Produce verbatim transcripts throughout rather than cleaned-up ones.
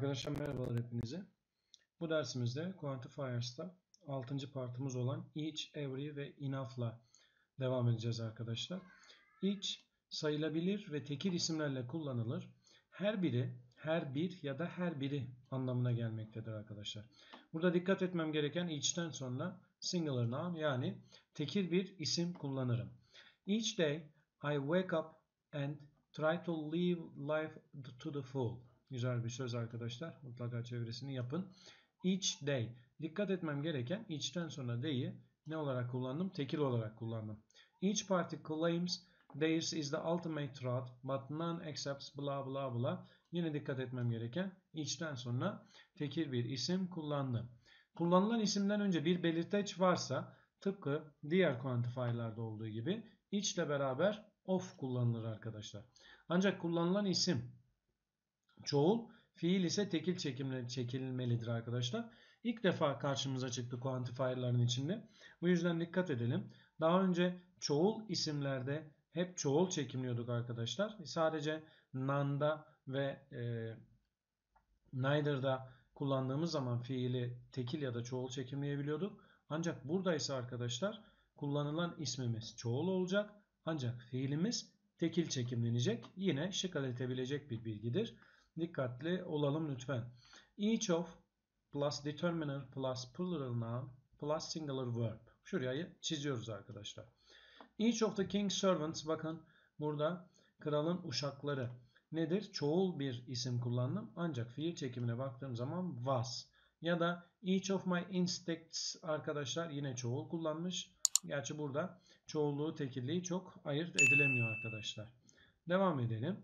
Arkadaşlar merhabalar hepinize. Bu dersimizde Quantifiers'ta altıncı partımız olan each, every ve enough'la devam edeceğiz arkadaşlar. Each sayılabilir ve tekil isimlerle kullanılır. Her biri, her bir ya da her biri anlamına gelmektedir arkadaşlar. Burada dikkat etmem gereken each'ten sonra singular noun yani tekil bir isim kullanırım. Each day I wake up and try to live life to the full. Güzel bir söz arkadaşlar. Mutlaka çevresini yapın. Each day. Dikkat etmem gereken each'ten sonra day'i ne olarak kullandım? Tekil olarak kullandım. Each party claims theirs is the ultimate truth but none accepts bla bla bla. Yine dikkat etmem gereken each'ten sonra tekil bir isim kullandım. Kullanılan isimden önce bir belirteç varsa tıpkı diğer quantifier'larda olduğu gibi each ile beraber of kullanılır arkadaşlar. Ancak kullanılan isim çoğul, fiil ise tekil çekimle çekilmelidir arkadaşlar. İlk defa karşımıza çıktı quantifier'ların içinde. Bu yüzden dikkat edelim. Daha önce çoğul isimlerde hep çoğul çekimliyorduk arkadaşlar. Sadece none'da ve e, neither'da kullandığımız zaman fiili tekil ya da çoğul çekimleyebiliyorduk. Ancak burada ise arkadaşlar kullanılan ismimiz çoğul olacak. Ancak fiilimiz tekil çekimlenecek. Yine şıkaletebilecek bir bilgidir. Dikkatli olalım lütfen. Each of plus determiner plus plural noun plus singular verb. Şurayı çiziyoruz arkadaşlar. Each of the king's servants, bakın burada kralın uşakları nedir? Çoğul bir isim kullandım. Ancak fiil çekimine baktığım zaman was. Ya da each of my insects arkadaşlar yine çoğul kullanmış. Gerçi burada çoğulluğu tekilliği çok ayırt edilemiyor arkadaşlar. Devam edelim.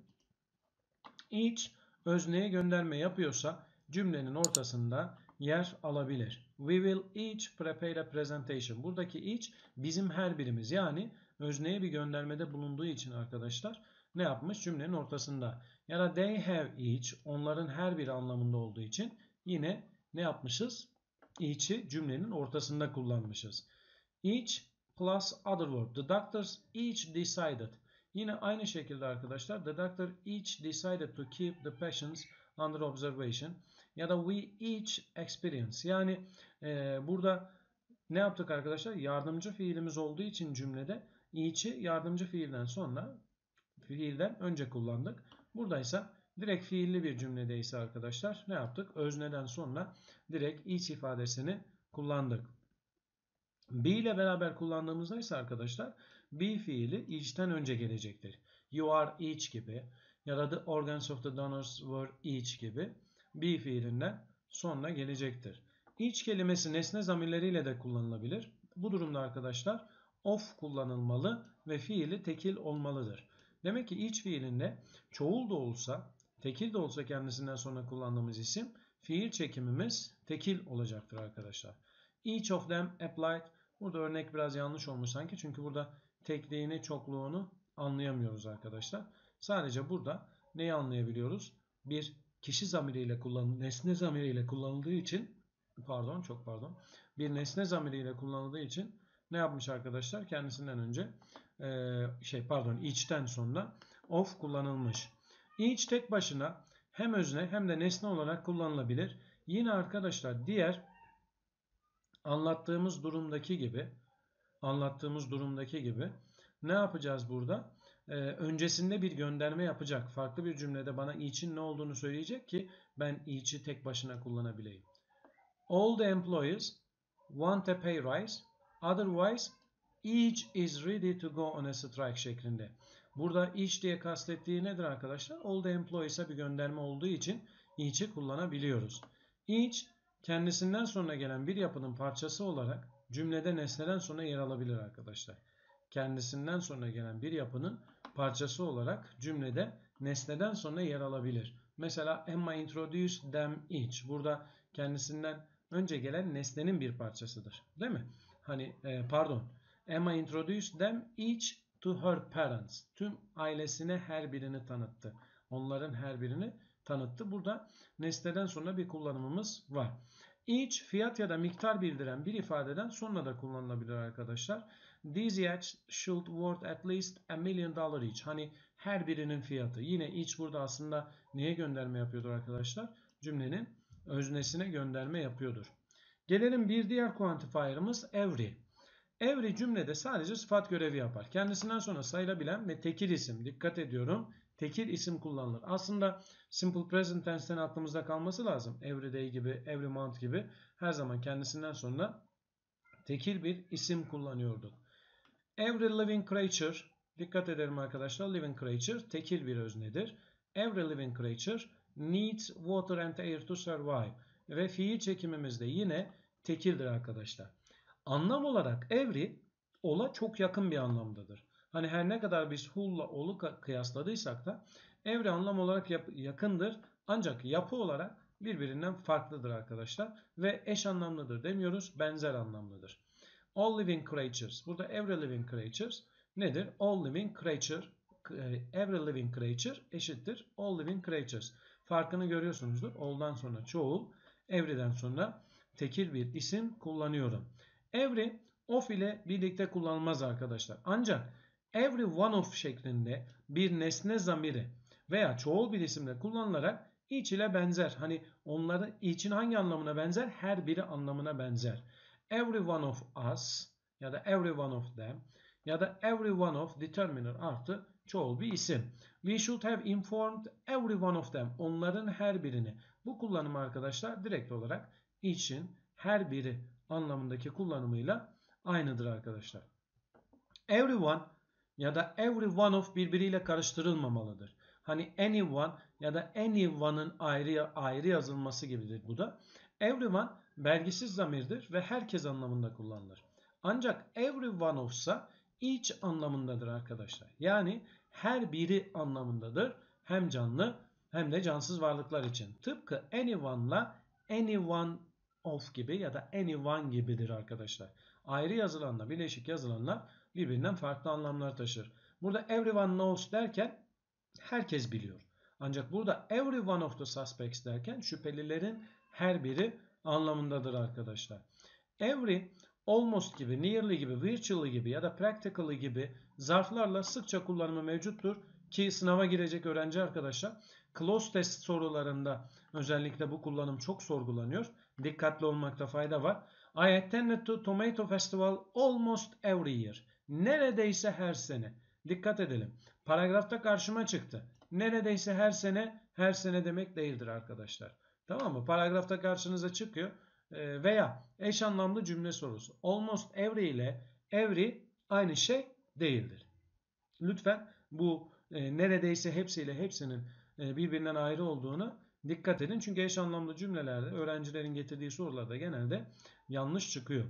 Each özneye gönderme yapıyorsa cümlenin ortasında yer alabilir. We will each prepare a presentation. Buradaki each bizim her birimiz, yani özneye bir göndermede bulunduğu için arkadaşlar ne yapmış? Cümlenin ortasında. Ya da they have each, onların her biri anlamında olduğu için yine ne yapmışız? Each'i cümlenin ortasında kullanmışız. Each plus other verb. The doctors each decided. Yine aynı şekilde arkadaşlar the doctor each decided to keep the patients under observation. Ya da we each experience. Yani e, burada ne yaptık arkadaşlar? Yardımcı fiilimiz olduğu için cümlede each'i yardımcı fiilden sonra fiilden önce kullandık. Buradaysa direkt fiilli bir cümledeyse arkadaşlar ne yaptık? Özneden sonra direkt each ifadesini kullandık. Be ile beraber kullandığımızda ise arkadaşlar be fiili each'ten önce gelecektir. You are each gibi ya da the organs of the donors were each gibi be fiilinden sonra gelecektir. Each kelimesi nesne zamirleriyle de kullanılabilir. Bu durumda arkadaşlar of kullanılmalı ve fiili tekil olmalıdır. Demek ki each fiilinde çoğul da olsa, tekil de olsa kendisinden sonra kullandığımız isim fiil çekimimiz tekil olacaktır arkadaşlar. Each of them applied. Burada örnek biraz yanlış olmuş sanki. Çünkü burada tekliğini, çokluğunu anlayamıyoruz arkadaşlar. Sadece burada neyi anlayabiliyoruz? Bir kişi zamiriyle kullanıldığı, nesne zamiriyle kullanıldığı için, pardon, çok pardon. Bir nesne zamiriyle kullanıldığı için ne yapmış arkadaşlar? Kendisinden önce e, şey pardon, each'ten sonra of kullanılmış. Each tek başına hem özne hem de nesne olarak kullanılabilir. Yine arkadaşlar diğer anlattığımız durumdaki gibi anlattığımız durumdaki gibi ne yapacağız burada? Ee, öncesinde bir gönderme yapacak. Farklı bir cümlede bana each'in ne olduğunu söyleyecek ki ben each'i tek başına kullanabileyim. All the employees want a pay rise. Otherwise each is ready to go on a strike şeklinde. Burada each diye kastettiği nedir arkadaşlar? All the employees'e bir gönderme olduğu için each'i kullanabiliyoruz. Each kendisinden sonra gelen bir yapının parçası olarak cümlede nesneden sonra yer alabilir arkadaşlar. Kendisinden sonra gelen bir yapının parçası olarak cümlede nesneden sonra yer alabilir. Mesela Emma introduced them each. Burada kendisinden önce gelen nesnenin bir parçasıdır. Değil mi? Hani e, pardon. Emma introduced them each to her parents. Tüm ailesine her birini tanıttı. Onların her birini tanıttı. Burada nesneden sonra bir kullanımımız var. Each fiyat ya da miktar bildiren bir ifadeden sonra da kullanılabilir arkadaşlar. These yachts should worth at least a million dollar each. Hani her birinin fiyatı. Yine each burada aslında neye gönderme yapıyordur arkadaşlar? cümlenin öznesine gönderme yapıyordur. Gelelim bir diğer quantifier'ımız every. Every cümlede sadece sıfat görevi yapar. Kendisinden sonra sayılabilen ve tekil isim. Dikkat ediyorum. Tekil isim kullanılır. Aslında simple present tense'ten aklımızda kalması lazım. Every day gibi, every month gibi her zaman kendisinden sonra tekil bir isim kullanıyorduk. Every living creature, dikkat edelim arkadaşlar, living creature tekil bir öznedir. Every living creature needs water and air to survive. Ve fiil çekimimiz de yine tekildir arkadaşlar. Anlam olarak every ola çok yakın bir anlamdadır. Hani her ne kadar biz who'la ol'u kıyasladıysak da every anlam olarak yakındır. Ancak yapı olarak birbirinden farklıdır arkadaşlar. Ve eş anlamlıdır demiyoruz, benzer anlamlıdır. All living creatures. Burada every living creatures nedir? All living creature, every living creature eşittir all living creatures. Farkını görüyorsunuzdur. All'dan sonra çoğul, every'den sonra tekil bir isim kullanıyorum. Every of ile birlikte kullanılmaz arkadaşlar. Ancak every one of şeklinde bir nesne zamiri veya çoğul bir isimle kullanılarak each ile benzer. Hani onları each'in hangi anlamına benzer? Her biri anlamına benzer. Every one of us ya da every one of them ya da every one of determiner artı çoğul bir isim. We should have informed every one of them. Onların her birini. Bu kullanım arkadaşlar direkt olarak each'in her biri anlamındaki kullanımıyla aynıdır arkadaşlar. Everyone ya da every one of birbiriyle karıştırılmamalıdır. Hani anyone ya da anyone'ın ayrı ayrı yazılması gibidir bu da. Everyone belgisiz zamirdir ve herkes anlamında kullanılır. Ancak every one of ise each anlamındadır arkadaşlar. Yani her biri anlamındadır. Hem canlı hem de cansız varlıklar için. Tıpkı anyone'la anyone of gibi ya da anyone gibidir arkadaşlar. Ayrı yazılanla birleşik yazılanlar birbirinden farklı anlamlar taşır. Burada everyone knows derken herkes biliyor. Ancak burada every one of the suspects derken şüphelilerin her biri anlamındadır arkadaşlar. Every, almost gibi, nearly gibi, virtually gibi ya da practically gibi zarflarla sıkça kullanımı mevcuttur ki sınava girecek öğrenci arkadaşlar close test sorularında özellikle bu kullanım çok sorgulanıyor. Dikkatli olmakta fayda var. I attended to Tomato Festival almost every year. Neredeyse her sene. Dikkat edelim. Paragrafta karşıma çıktı. Neredeyse her sene, her sene demek değildir arkadaşlar. Tamam mı? Paragrafta karşınıza çıkıyor. Veya eş anlamlı cümle sorusu. Almost every ile every aynı şey değildir. Lütfen bu e, neredeyse hepsiyle hepsinin e, birbirinden ayrı olduğunu dikkat edin. Çünkü eş anlamlı cümlelerde öğrencilerin getirdiği sorularda genelde yanlış çıkıyor.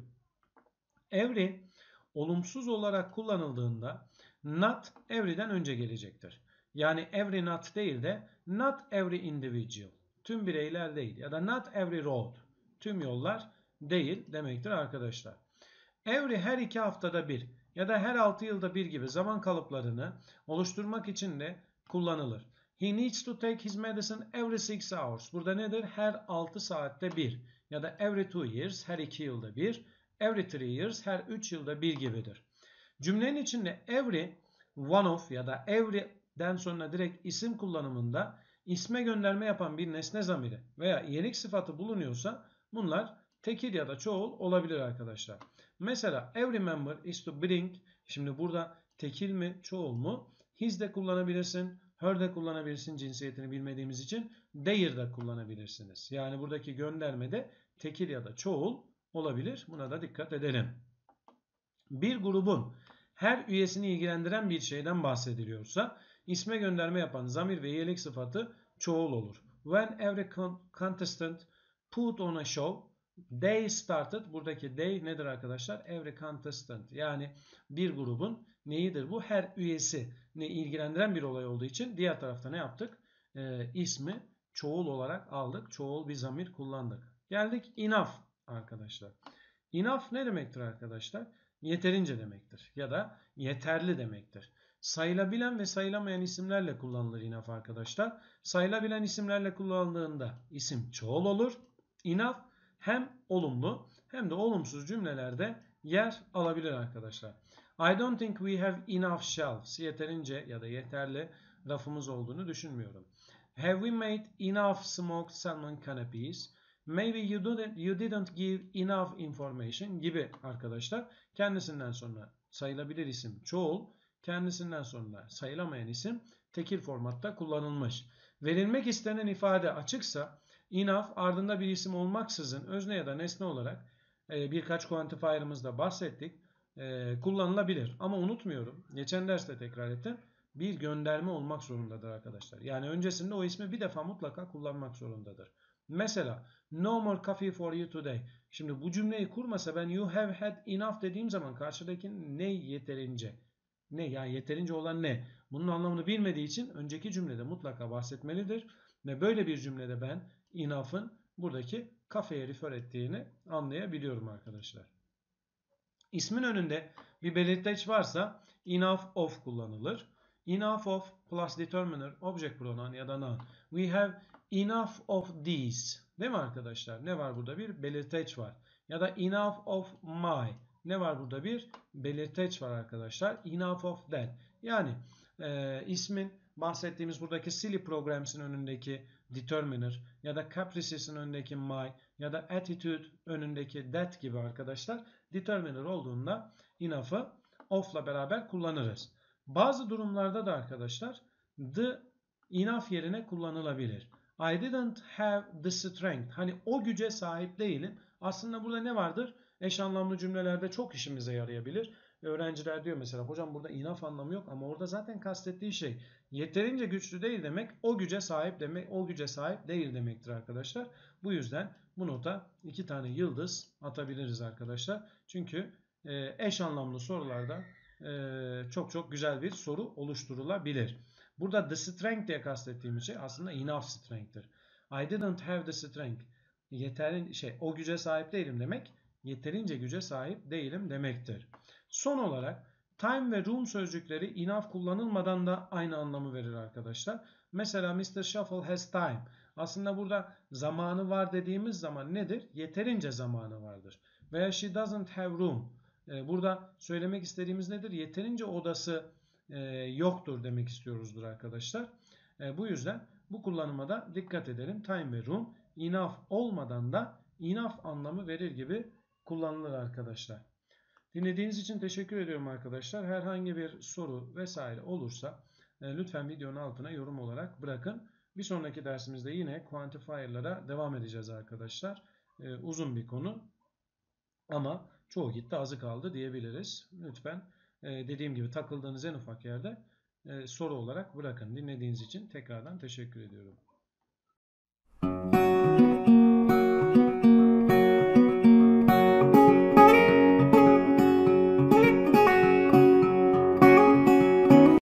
Every olumsuz olarak kullanıldığında not every'den önce gelecektir. Yani every not değil de not every individual. Tüm bireyler değil ya da not every road. Tüm yollar değil demektir arkadaşlar. Every her iki haftada bir ya da her altı yılda bir gibi zaman kalıplarını oluşturmak için de kullanılır. He needs to take his medicine every six hours. Burada nedir? Her altı saatte bir ya da every two years her iki yılda bir, every three years her üç yılda bir gibidir. Cümlenin içinde every, one of ya da every'den sonra direkt isim kullanımında isme gönderme yapan bir nesne zamiri veya iyilik sıfatı bulunuyorsa bunlar tekil ya da çoğul olabilir arkadaşlar. Mesela every member is to bring. Şimdi burada tekil mi çoğul mu? His de kullanabilirsin. Her de kullanabilirsin cinsiyetini bilmediğimiz için. Their de kullanabilirsiniz. Yani buradaki göndermede tekil ya da çoğul olabilir. Buna da dikkat edelim. Bir grubun her üyesini ilgilendiren bir şeyden bahsediliyorsa isme gönderme yapan zamir ve iyilik sıfatı çoğul olur. When every contestant put on a show, they started. Buradaki they nedir arkadaşlar? Every contestant. Yani bir grubun neyidir bu? Her üyesi ne ilgilendiren bir olay olduğu için diğer tarafta ne yaptık? Ee, ismi çoğul olarak aldık. Çoğul bir zamir kullandık. Geldik enough arkadaşlar. Enough ne demektir arkadaşlar? Yeterince demektir. Ya da yeterli demektir. Sayılabilen ve sayılamayan isimlerle kullanılır enough arkadaşlar. Sayılabilen isimlerle kullanıldığında isim çoğul olur. Enough hem olumlu hem de olumsuz cümlelerde yer alabilir arkadaşlar. I don't think we have enough shelves. Yeterince ya da yeterli rafımız olduğunu düşünmüyorum. Have we made enough smoked salmon canapes? Maybe you didn't, you didn't give enough information gibi arkadaşlar. Kendisinden sonra sayılabilir isim çoğul, kendisinden sonra sayılamayan isim tekil formatta kullanılmış. Verilmek istenen ifade açıksa enough ardında bir isim olmaksızın özne ya da nesne olarak e, birkaç quantifier'ımızda bahsettik. E, kullanılabilir. Ama unutmuyorum. Geçen derste tekrar ettim. Bir gönderme olmak zorundadır arkadaşlar. Yani öncesinde o ismi bir defa mutlaka kullanmak zorundadır. Mesela no more coffee for you today. Şimdi bu cümleyi kurmasa ben you have had enough dediğim zaman karşıdaki ne yeterince? Ne yani yeterince olan ne? Bunun anlamını bilmediği için önceki cümlede mutlaka bahsetmelidir. Ve böyle bir cümlede ben enough'ın buradaki kafeye refer ettiğini anlayabiliyorum arkadaşlar. İsmin önünde bir belirteç varsa enough of kullanılır. Enough of plus determiner, object pronoun ya da noun. We have enough of these. Değil mi arkadaşlar? Ne var burada? Bir belirteç var. Ya da enough of my. Ne var burada? Bir belirteç var arkadaşlar. Enough of that. Yani e, ismin bahsettiğimiz buradaki silly programs'ın önündeki determiner ya da caprices'in önündeki my ya da attitude önündeki that gibi arkadaşlar determiner olduğunda enough'ı of'la beraber kullanırız. Bazı durumlarda da arkadaşlar the enough yerine kullanılabilir. I didn't have the strength. Hani o güce sahip değilim. Aslında burada ne vardır? Eş anlamlı cümlelerde çok işimize yarayabilir. Öğrenciler diyor mesela hocam burada enough anlamı yok ama orada zaten kastettiği şey yeterince güçlü değil demek, o güce sahip demek, o güce sahip değil demektir arkadaşlar. Bu yüzden bu nota iki tane yıldız atabiliriz arkadaşlar. Çünkü eş anlamlı sorularda çok çok güzel bir soru oluşturulabilir. Burada the strength diye kastettiğimiz şey aslında enough strength'tir. I didn't have the strength. Yeterin şey o güce sahip değilim demek, yeterince güce sahip değilim demektir. Son olarak time ve room sözcükleri enough kullanılmadan da aynı anlamı verir arkadaşlar. Mesela mister Shuffle has time. Aslında burada zamanı var dediğimiz zaman nedir? Yeterince zamanı vardır. Veya she doesn't have room. Burada söylemek istediğimiz nedir? Yeterince odası yoktur demek istiyoruzdur arkadaşlar. Bu yüzden bu kullanıma da dikkat edelim. Time ve room enough olmadan da enough anlamı verir gibi kullanılır arkadaşlar. Dinlediğiniz için teşekkür ediyorum arkadaşlar. Herhangi bir soru vesaire olursa lütfen videonun altına yorum olarak bırakın. Bir sonraki dersimizde yine quantifier'lara devam edeceğiz arkadaşlar. Uzun bir konu ama çoğu gitti azı kaldı diyebiliriz. Lütfen dediğim gibi takıldığınız en ufak yerde soru olarak bırakın. Dinlediğiniz için tekrardan teşekkür ediyorum.